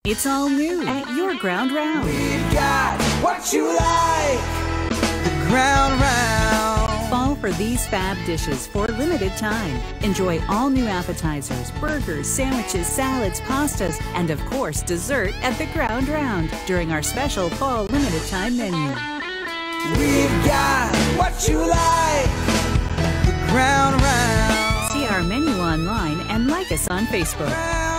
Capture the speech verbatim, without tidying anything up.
It's all new at your Ground Round. We've got what you like, the Ground Round. Fall for these fab dishes for a limited time. Enjoy all new appetizers, burgers, sandwiches, salads, pastas, and of course dessert at the Ground Round during our special fall limited time menu. We've got what you like, the Ground Round. See our menu online and like us on Facebook. Ground